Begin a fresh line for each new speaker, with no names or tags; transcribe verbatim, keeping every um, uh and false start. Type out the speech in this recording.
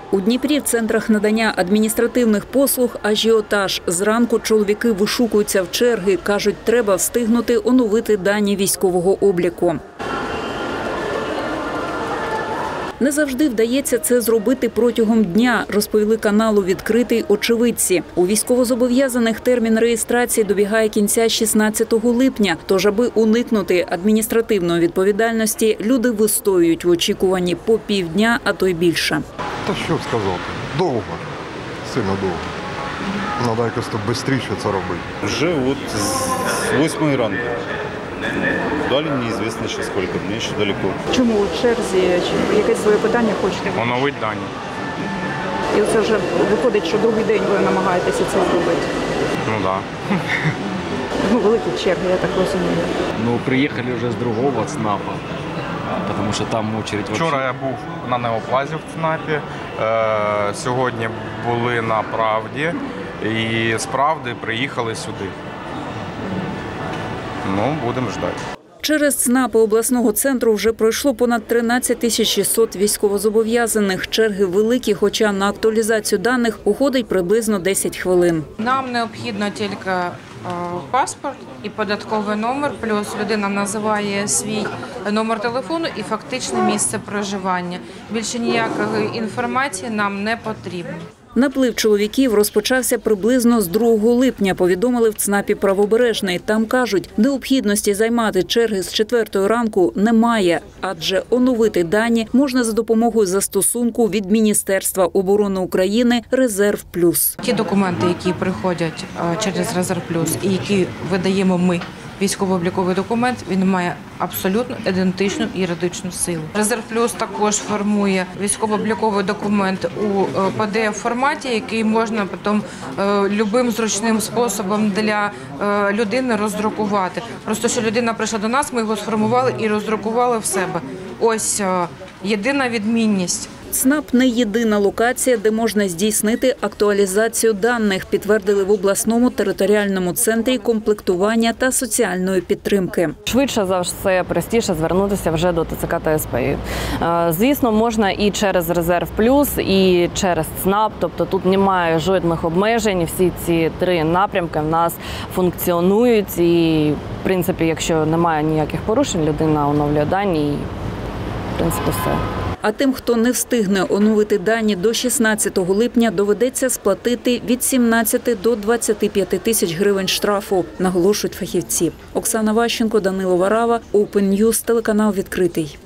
У Дніпрі в центрах надання адміністративних послуг ажіотаж. Зранку чоловіки вишукуються в черги. Кажуть, треба встигнути оновити дані військового обліку. Не завжди вдається це зробити протягом дня, розповіли каналу «Відкритий» очевидці. У військовозобов'язаних термін реєстрації добігає кінця шістнадцятого липня. Тож, аби уникнути адміністративної відповідальності, люди вистоюють в очікуванні по півдня, а то й більше.
Та що сказати, довго, сильно довго. Треба якось швидше це робити.
Вже от з восьмої ранку. Далі неізвісно ще скільки, мені ще далеко.
Чому у черзі? Чи якесь своє питання хочете?
Оновити дані.
І це вже виходить, що другий день ви намагаєтеся це зробити?
Ну так. Да.
Ну, великі черги, я так розумію.
Ну, приїхали вже з другого ЦНАПа, тому що там очередь...
Вчора я був на Неоплазі в ЦНАПі, е, сьогодні були на Правді і з Правди приїхали сюди. Ну, будемо чекати.
Через ЦНАПи обласного центру вже пройшло понад тринадцять тисяч шістсот військовозобов'язаних. Черги великі, хоча на актуалізацію даних уходить приблизно десять хвилин.
Нам необхідно тільки паспорт і податковий номер, плюс людина називає свій номер телефону і фактичне місце проживання. Більше ніякої інформації нам не потрібно.
Наплив чоловіків розпочався приблизно з другого липня, повідомили в ЦНАПі «Правобережний». Там кажуть, необхідності займати черги з четвертої ранку немає, адже оновити дані можна за допомогою застосунку від Міністерства оборони України «Резерв плюс».
Ті документи, які приходять через «Резерв плюс» і які видаємо ми, військово-обліковий документ, він має абсолютно ідентичну юридичну силу. «Резерв плюс» також формує військово-обліковий документ у пі ді еф-форматі, який можна потім любим зручним способом для людини роздрукувати. Просто що людина прийшла до нас, ми його сформували і роздрукували в себе. Ось єдина відмінність.
ЦНАП – не єдина локація, де можна здійснити актуалізацію даних, підтвердили в обласному територіальному центрі комплектування та соціальної підтримки.
Швидше за все, простіше звернутися вже до Те Це Ка та Ес Пе. Звісно, можна і через «Резерв плюс», і через ЦНАП, тобто тут немає жодних обмежень, всі ці три напрямки в нас функціонують і, в принципі, якщо немає ніяких порушень, людина оновлює дані і, в принципі, все.
А тим, хто не встигне оновити дані до шістнадцятого липня, доведеться сплатити від сімнадцяти до двадцяти п'яти тисяч гривень штрафу, наголошують фахівці. Оксана Ващенко, Данило Варава, Open News, телеканал «Відкритий».